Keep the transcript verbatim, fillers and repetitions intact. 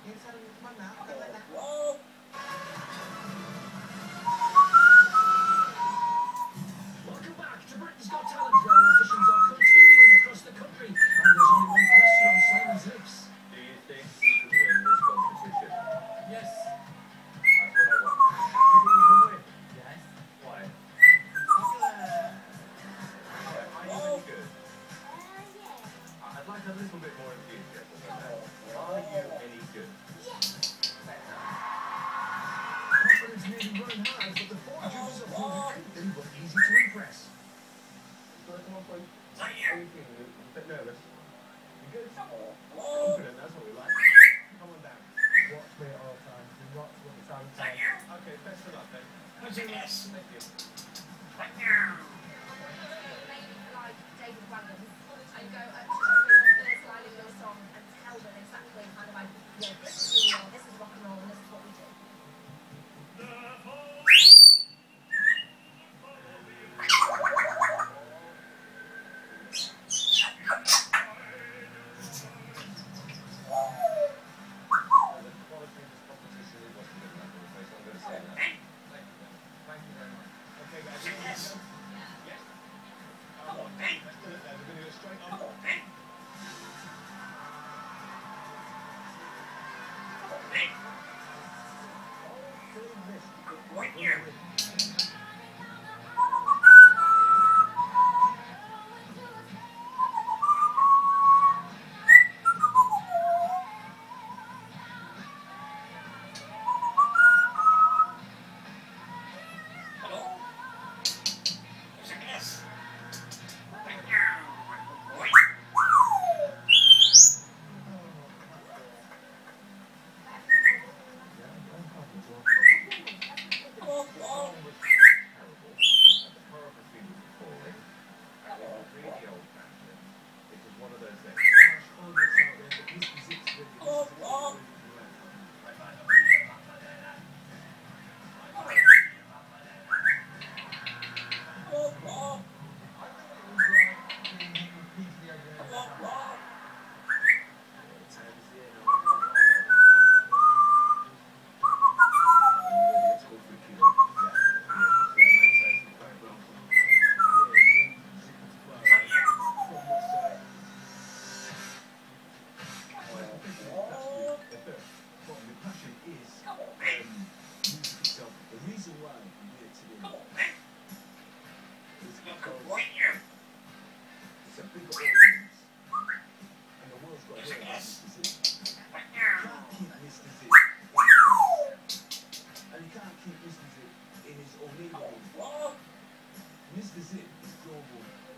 Welcome back to Britain's Got Talent, where auditions are continuing across the country, and there's only one question on Simon's lips. Do you think you can win this competition? Yes. That's what I want. You think you can win? Yes. Why? Popular. Are you any good? I'd like a little bit more enthusiasm than that. Are you any good? Confidence may be running high, but the four judges are proving anything but easy to impress. Come on, please. How are you feeling? A bit nervous? You good? Confident, that's what we like. Come on down. Watch me at all times. Do not let the silence out. Okay, best of luck then. Thank you. Thank you. Maybe like David Wagons and go up to the first line of your song and tell them exactly kind of like, yeah, this is New York, this is rock and roll, and this is what we do. It's a big audience, and the world's got to hear about Mister Zip. You can't keep Mister Zip in his, and you can't keep Mister Zip in his own neighborhood. Mister Zip is global.